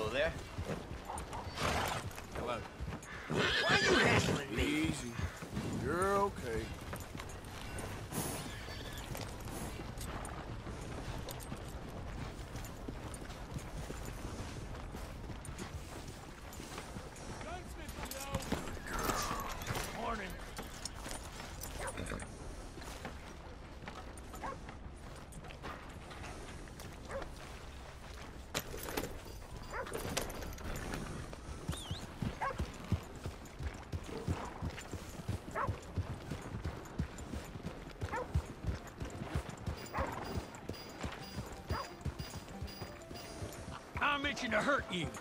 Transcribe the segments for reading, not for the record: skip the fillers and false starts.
there. Hello. Why are you hassling me? Easy. You're okay. Morning. I'm itching to hurt you.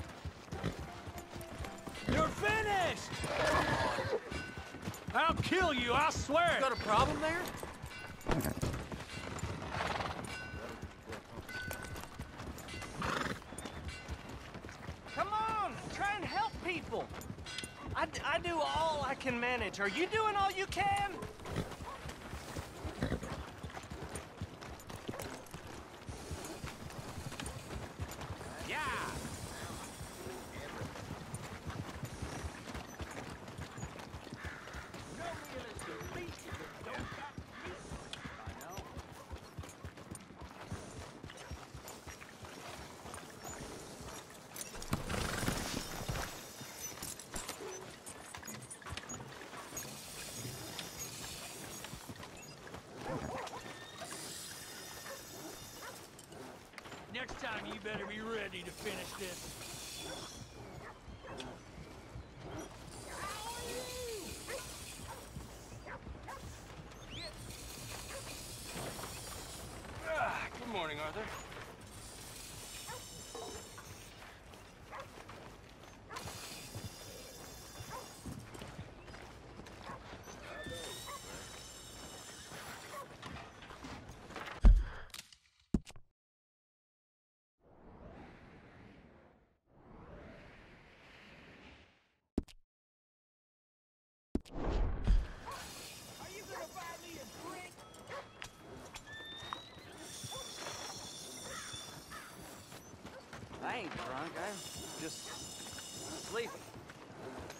You're finished! I'll kill you, I swear! You got a problem there? Come on, try and help people. I do all I can manage. Are you doing all you can? Yeah. Next time you better be ready to finish this. Good morning, Arthur. Are you gonna buy me a drink? I ain't drunk. I'm just sleepy.